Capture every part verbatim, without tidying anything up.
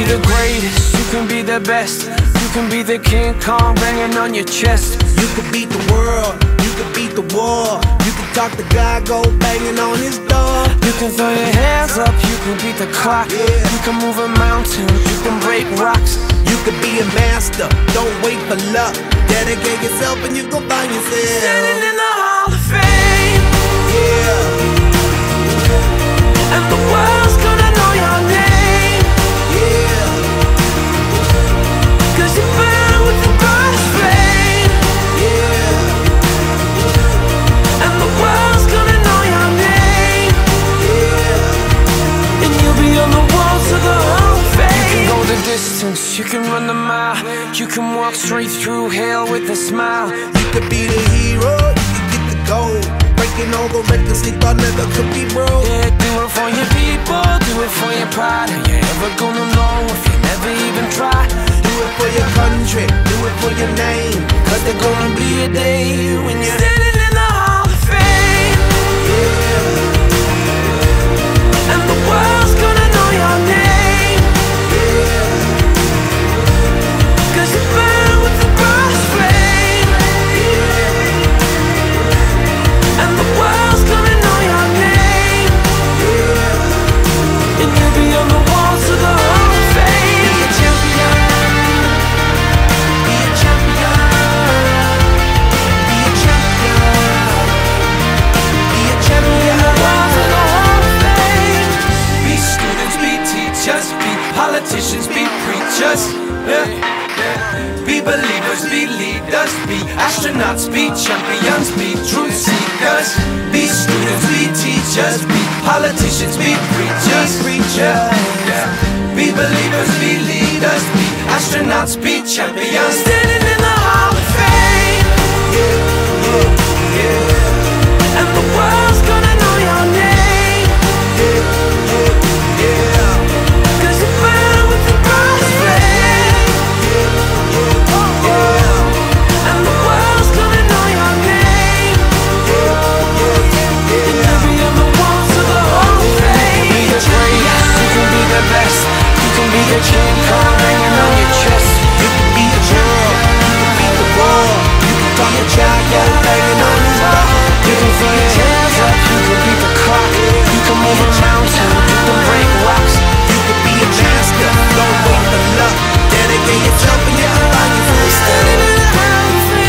the greatest, you can be the best. You can be the King Kong banging on your chest. You can beat the world, you can beat the war. You can talk to God, go banging on his door. You can throw your hands up, you can beat the clock. Yeah. You can move a mountain, you can break rocks. You can be a master, don't wait for luck. Dedicate yourself and you gon' find yourself Standing in the Hall of Fame. Yeah. And the world's gonna know your name. Yeah. Cause you burn with the brightest flame. Yeah. And the world's gonna know your name. Yeah. And you'll be on the walls of the Hall of Fame. You can go the distance, you can run the mile. You can walk straight through hell with a smile. You could be the hero, you can get the gold. Breaking all the records they thought never could be broke. Yeah, do it for your people, do it for your pride. Are you ever gonna know if you never even try? Do it for your country, do it for your name. Cause there's gonna be a day when you're standing in the Hall of Fame. Yeah. And the world's gonna know your name. Yeah. Cause you burn with the brightest flame. Yeah. And the world's gonna know your name. Yeah. And you'll be on the walls of the Hall of Fame. Be a champion. Be a champion. Be a champion. Be a champion. On the walls of the Hall of Fame. Be students, be teachers, be politicians, be preachers. Yeah. Be believers, be leaders, be astronauts, be champions, be truth seekers. Be students, be teachers, be politicians, be preachers, preachers. Yeah. Be believers, be leaders, be astronauts, be champions. Standing in the Hall of Fame. Yeah. Yeah. Yeah. And the world's gonna know your name. Yeah. Yeah. Cause you burn with the brightest flame. And the world's gonna know your name. And you'll be on the walls of the Hall of Fame. You can be the greatest, you can be the best. You can be the King Kong hanging on your chest. You can be a girl, you can beat the war. You can talk a child, go banging on his door. You can throw your hands up, you can beat the clock. You can move a mountain, you can break rocks. You can be a master, don't wait for luck. Dedicate yourself and you can find yourself Standing in the Hall of Fame.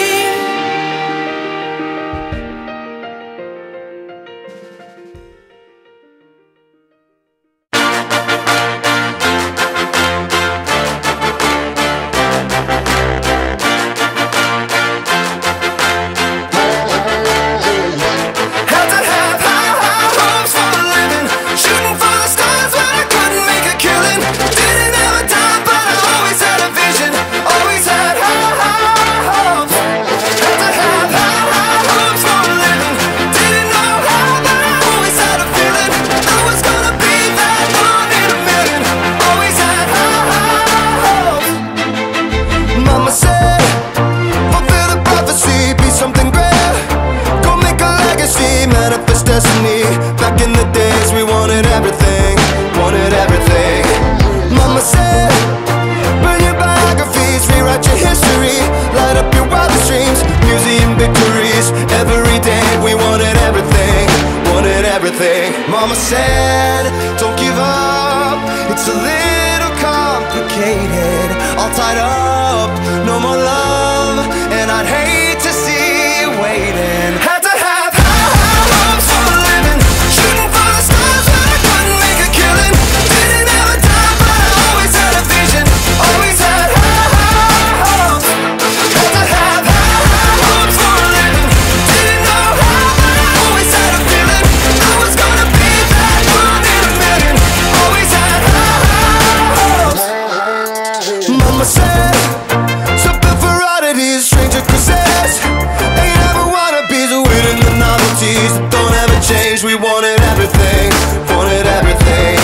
Had to have high, high hopes for a living. Shooting for the stars when I couldn't make a killing. Didn't have a dime, but I always had a vision. Always had high, high hopes. Had to have high, high hopes for a living. Didn't know how, but I always had a feeling. I was gonna be that one in a million. Always had high, high hopes. Mama said, fulfill the prophecy, be something great. Go make a legacy, manifest destiny. Back in the days we wanted everything, wanted everything. Mama said, burn your biographies, rewrite your history. Light up your wildest dreams, museum victories. Every day we wanted everything, wanted everything. Mama said, don't give up, it's a little complicated. All tied up, no more love, and I'd hate to see you waiting. Had to have high, high hopes for a living. Shooting for the stars when I couldn't make a killing. Didn't have a dime, but I always had a vision. Always had high, high hopes. Had to have high, high hopes for a living. Didn't know how, but I always had a feeling. I was gonna be that one in a million. Always had high, high hopes. Mama said, something for oddities, stranger cruises. Ain't ever wannabes, winning the novelties that don't ever change. We wanted everything, wanted everything.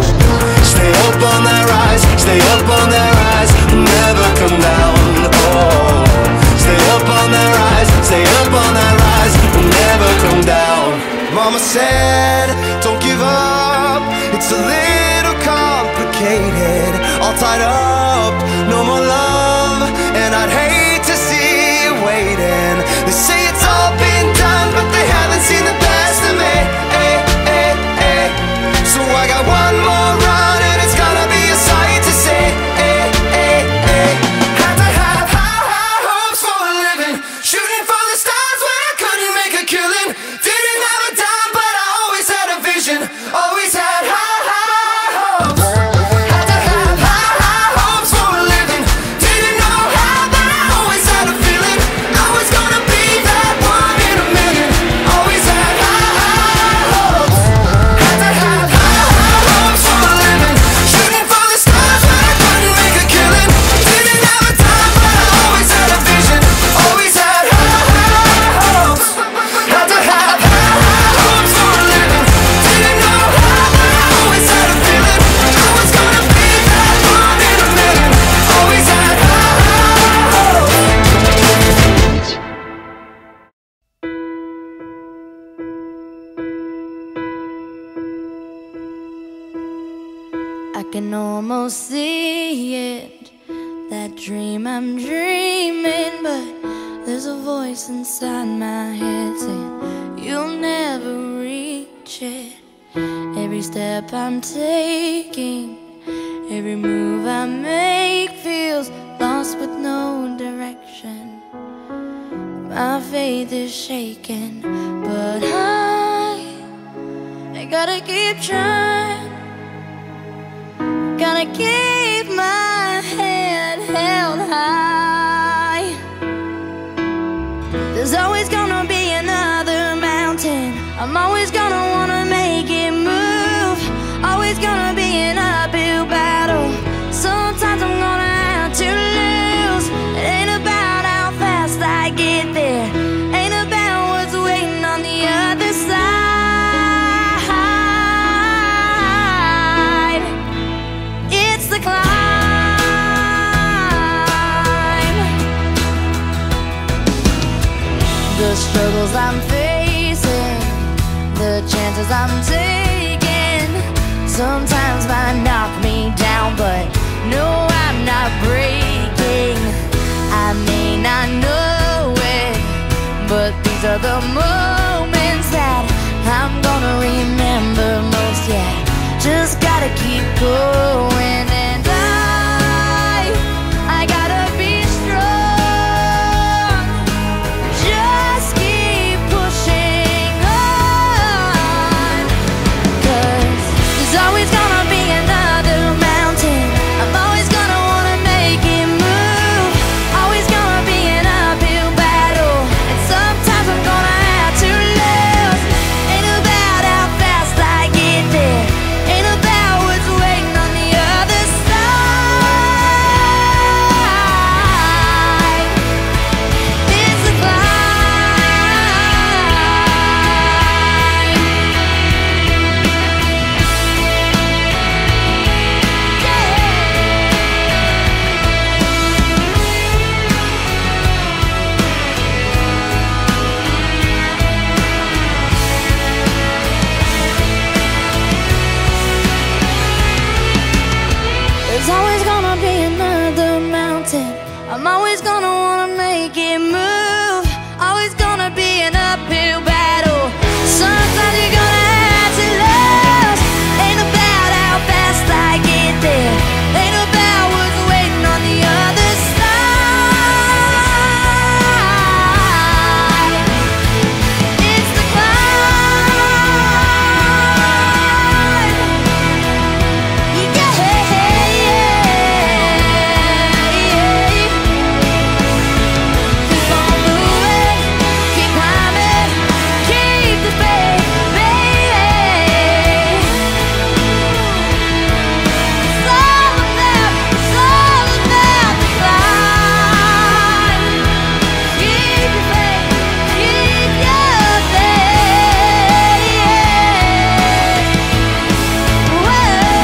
Stay up on that rise, stay up on that rise, never come down. Oh, stay up on that rise, stay up on that rise, never come down. Mama said, don't give up, it's a little complicated. can almost see it, that dream I'm dreaming, but there's a voice inside my head saying you'll never reach it. Every step I'm taking, every move I make feels lost with no direction. My faith is shaking, but I, I gotta keep trying. Gotta keep my head held high. There's always gonna be another mountain. I'm always gonna wanna make it move. Always gonna be an uphill battle. Sometimes I'm gonna have to lose. It ain't about how fast I get there, ain't about what's waiting on the other side. It's the climb. The struggles I'm facing, the chances I'm taking, sometimes might knock me down, but no, I'm not breaking. I may not know it, but these are the moments that I'm gonna remember most. Yeah, just gotta keep going, and I, I gotta be strong. Just keep pushing on, 'cause there's always gonna be another mountain. I'm always gonna wanna make it move. Always gonna be an uphill battle, and sometimes I'm gonna have to lose. Ain't about how fast I get there, ain't about what's waiting on the other side. It's the There's always gonna be another mountain. I'm always gonna wanna make it move. Always gonna be an uphill battle. Sometimes you're gonna have to lose. Ain't about how fast I get there, ain't about what's waiting on the other side. It's the climb. Yeah, yeah, yeah. Keep on moving, keep climbing, keep the faith, baby. It's all about, it's all about the climb. Keep your faith, keep your faith. Whoa.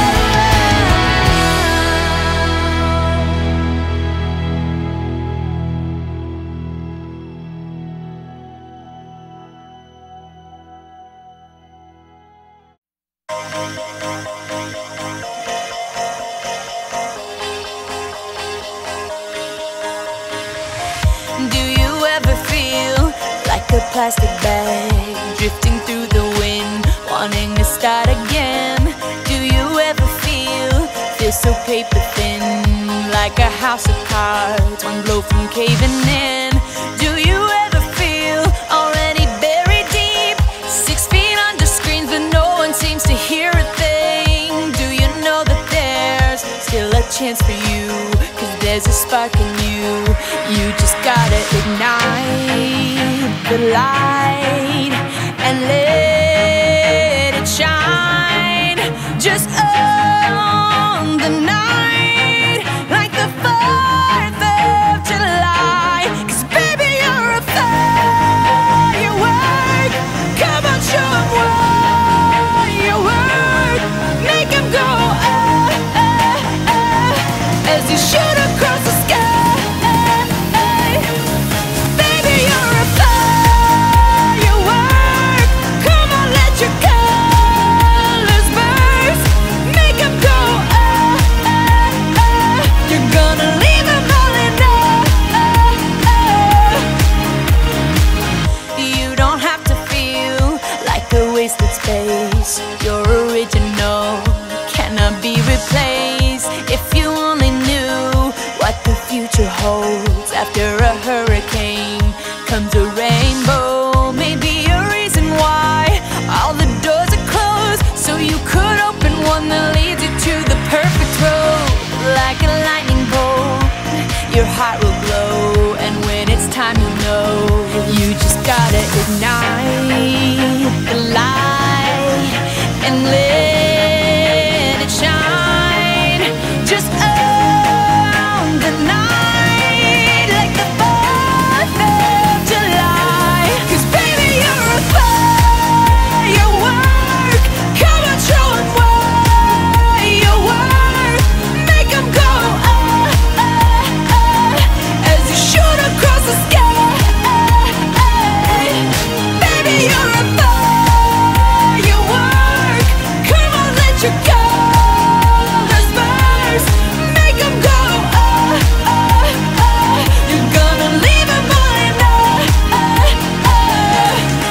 Do you ever feel like a plastic bag drifting through the wind, wanting to start again? Do you ever feel, feel so paper thin, like a house of cards, one blow from caving in? Do you ever feel already buried deep, six feet under screens but no one seems to hear a thing? Do you know that there's still a chance for you, 'cause there's a spark in you. You just gotta ignite the light and let it shine. Just own the night like the fourth of July. 'Cause baby, you're a firework. Come on, show 'em what you work. Make 'em go oh, oh, oh, as you shoot across the sky. Baby, you're a firework. wasted space. You're original, cannot be replaced. If you only knew what the future holds. After a hurricane comes a rainbow. Maybe a reason why all the doors are closed, so you could open one that leads you to the perfect road. Like a lightning bolt, your heart will glow, and when it's time you'll know. You just gotta ignite the light and let it shine. Just own the night like the fourth of July. 'Cause baby, you're a firework. Come on, show 'em what you're worth. Make 'em go oh, oh, oh, as you shoot across the sky. Baby, you're a firework. Come on, let your colors burst. Make 'em go oh, oh, oh. You're gonna leave 'em on oh, oh, oh.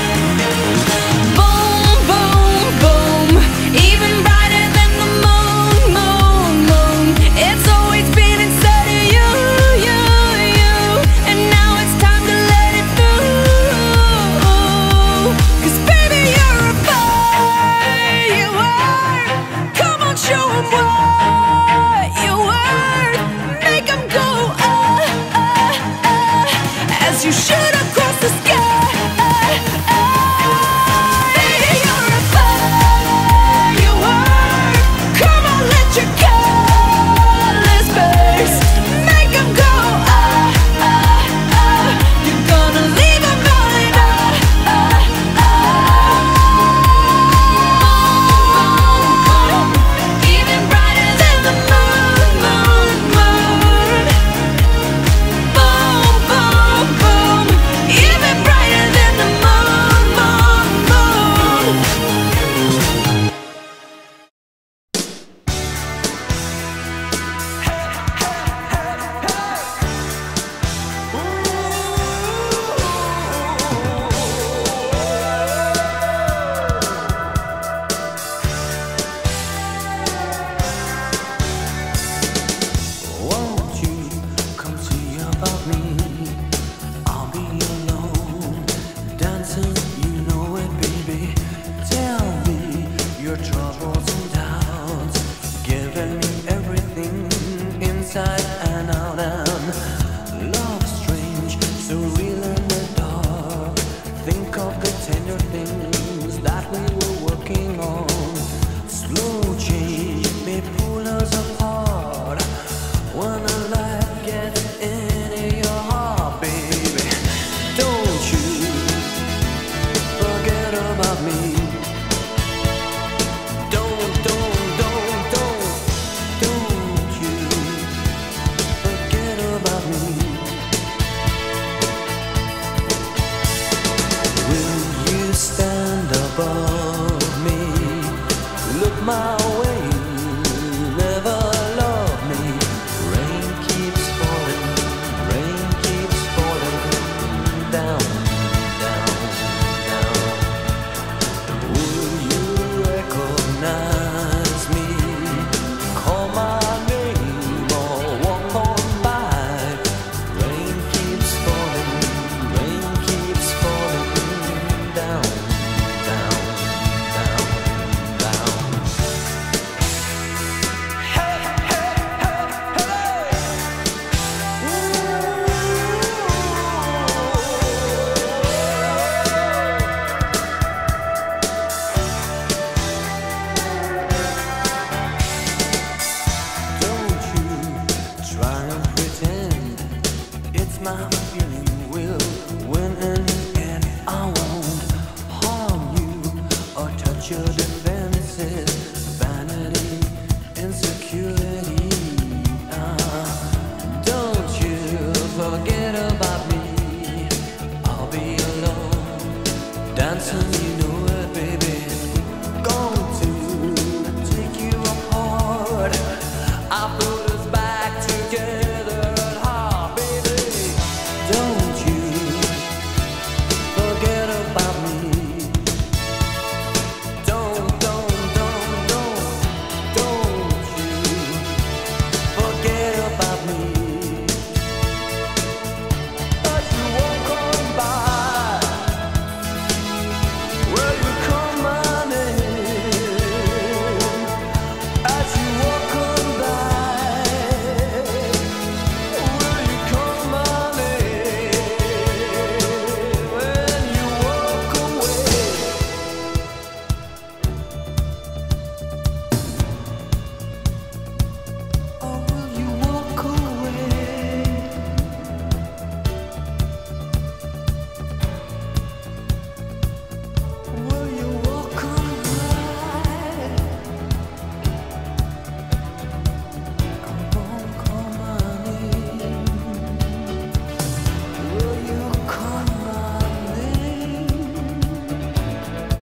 Boom, boom, boom. Even brighter than the moon, moon, moon. It's always been inside of you, you, you. And now it's time to let it through. 'Cause baby, you're a firework. Come on, show 'em what you're worth. Make 'em go oh, oh, oh, as you shoot across the sky. Baby, you're a firework. Come on, let your colors burst. Make 'em go oh, oh, oh. You're gonna leave 'em going oh, oh, oh. Even brighter than the moon, moon, moon. Boom, boom, boom. Even brighter than the moon, moon, moon. Won't you come see about me? I'll be alone, dancing, you know it, baby. Tell me your troubles and doubts, giving me everything inside and out. And love strange, so real in the dark. Think of the tender things that we were working on. Slow change may pull us apart. When a light gets into your heart, baby, don't you forget about me. Don't, don't, don't, don't, don't you forget about me. Will you stand above me? Look my way, never love me. Rain keeps falling, rain keeps falling down, down, down. Will you recognize me? Call my name or walk on by. Rain keeps falling, rain keeps falling down, down, down, down. Don't you try and pretend it's my feeling will win in the end. I won't harm you or touch your defenses. Vanity, insecurity. Ah, don't you forget about me. I'll be alone, dancing you